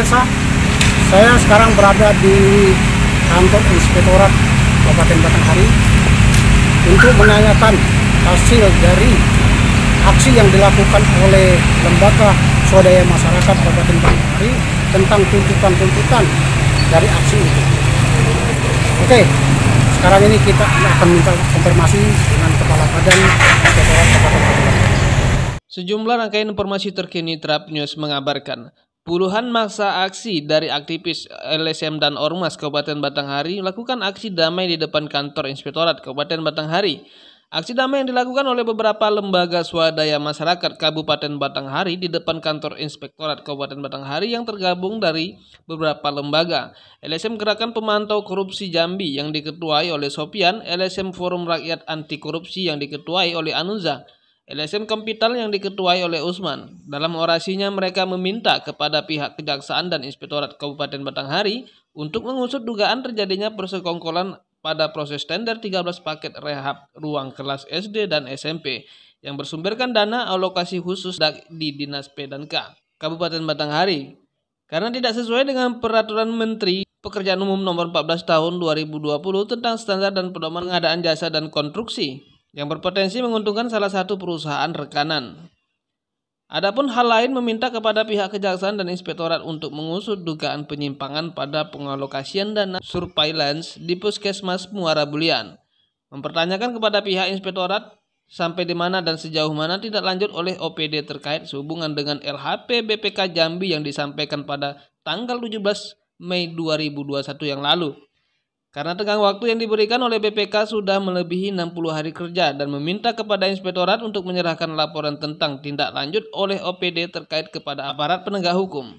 pemirsa, saya sekarang berada di kantor Inspektorat Kabupaten Batanghari untuk menanyakan hasil dari aksi yang dilakukan oleh Lembaga Swadaya Masyarakat Kabupaten Batanghari tentang tuntutan-tuntutan dari aksi itu. Oke, sekarang ini kita akan minta konfirmasi dengan Kepala Badan Inspektorat Kabupaten Batanghari. Sejumlah rangkaian informasi terkini Trap News mengabarkan puluhan massa aksi dari aktivis LSM dan Ormas Kabupaten Batanghari melakukan aksi damai di depan kantor Inspektorat Kabupaten Batanghari. Aksi damai yang dilakukan oleh beberapa lembaga swadaya masyarakat Kabupaten Batanghari di depan kantor Inspektorat Kabupaten Batanghari yang tergabung dari beberapa lembaga. LSM Gerakan Pemantau Korupsi Jambi yang diketuai oleh Sopian, LSM Forum Rakyat Anti Korupsi yang diketuai oleh Anuza, LSM Kempital yang diketuai oleh Usman. Dalam orasinya mereka meminta kepada pihak Kejaksaan dan Inspektorat Kabupaten Batanghari untuk mengusut dugaan terjadinya persekongkolan pada proses tender 13 paket rehab ruang kelas SD dan SMP yang bersumberkan dana alokasi khusus di Dinas P&K Kabupaten Batanghari karena tidak sesuai dengan Peraturan Menteri Pekerjaan Umum Nomor 14 Tahun 2020 tentang standar dan pedoman pengadaan jasa dan konstruksi yang berpotensi menguntungkan salah satu perusahaan rekanan. Adapun hal lain meminta kepada pihak Kejaksaan dan Inspektorat untuk mengusut dugaan penyimpangan pada pengalokasian dana surveillance di Puskesmas Muara Bulian. Mempertanyakan kepada pihak Inspektorat sampai di mana dan sejauh mana tidak lanjut oleh OPD terkait sehubungan dengan LHP BPK Jambi yang disampaikan pada tanggal 17 Mei 2021 yang lalu. Karena tenggang waktu yang diberikan oleh BPK sudah melebihi 60 hari kerja dan meminta kepada Inspektorat untuk menyerahkan laporan tentang tindak lanjut oleh OPD terkait kepada aparat penegak hukum.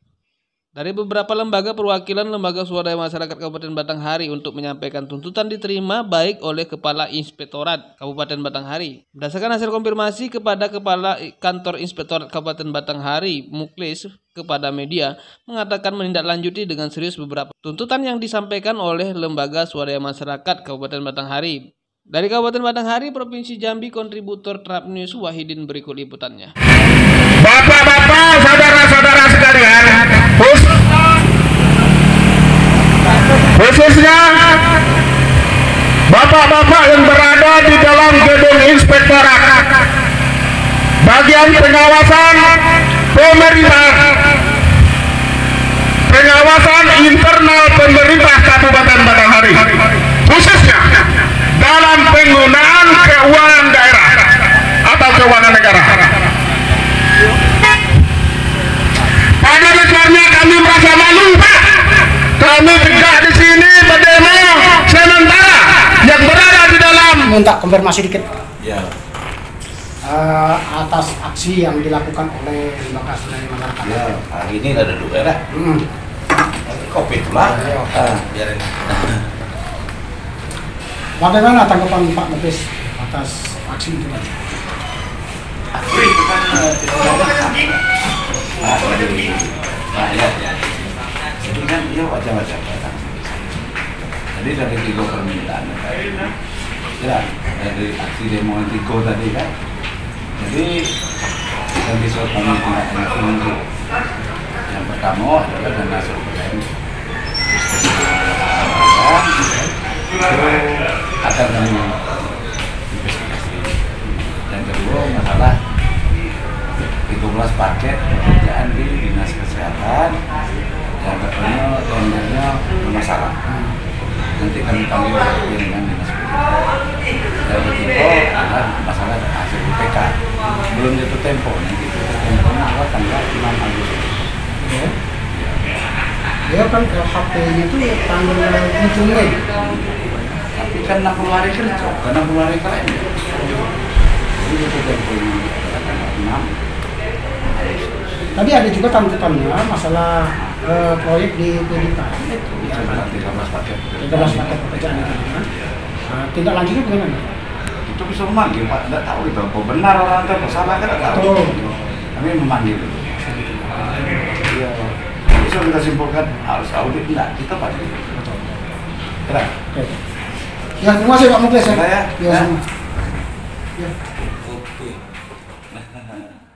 Dari beberapa lembaga perwakilan Lembaga Swadaya Masyarakat Kabupaten Batanghari untuk menyampaikan tuntutan diterima baik oleh Kepala Inspektorat Kabupaten Batanghari. Berdasarkan hasil konfirmasi kepada Kepala Kantor Inspektorat Kabupaten Batanghari, Muklis, kepada media, mengatakan menindaklanjuti dengan serius beberapa tuntutan yang disampaikan oleh Lembaga Swadaya Masyarakat Kabupaten Batanghari. Dari Kabupaten Batanghari, Provinsi Jambi, kontributor Trap News Wahidin berikut liputannya. Bapak-bapak, saudara-saudara sekalian, khususnya bapak-bapak yang berada di dalam gedung Inspektorat, bagian pengawasan pemerintah, pengawasan internal pemerintah Kabupaten Batanghari, khususnya dalam penggunaan keuangan daerah atau keuangan negara. Pada dasarnya kami merasa malu, Pak. Kami tegak di sini berdemo sementara yang berada di dalam. Minta konfirmasi dikit. Ya. Atas aksi yang dilakukan oleh Lembaga Swadaya Masyarakat. Ya, hari ini ada dua ya. Kopi itulah. Biarin. Bagaimana tanggapan Pak Muklis atas aksi itu? Aksi itu kan rakyat ya. Jadi kan dia wajah-wajah datang. Jadi dari tiga permintaan ya, dari aksi demo Tigo tadi kan. Jadi yang besok kami tindak lanjut. Yang pertama adalah dana surveillance. Akan kami investigasi. Yang kedua masalah 13 paket pekerjaan di Dinas Kesehatan. Yang kedua tendernya bermasalah. Nanti kami panggil dengan Dinas Pendidikan. Yang ketiga adalah masalah hasil BPK. Belum jatuh tempo, nanti jatuh temponya adalah tanggal 6 Agustus. Ya kan LHP-nya itu tanggal 7 Mei. Tapi kan 60 hari kerja, kan 60 hari kalender. Jadi jatuh temponya adalah tanggal 6 Agustus. Tadi ada juga tuntutannya masalah proyek di pendidikan. Itu 13 paket. 13 paket pekerjaan itu kan. Tindak lanjutnya bagaimana? Itu bisa memanggil Pak, tidak tahu itu apa benar orang itu salah kan tidak tahu. Kami memanggil. Iya. Bisa kita simpulkan harus audit enggak kita panggil. Kira. Oke. Ya, terima kasih Pak Muklis ya. Ya. Ya, sama. Ya. Oke.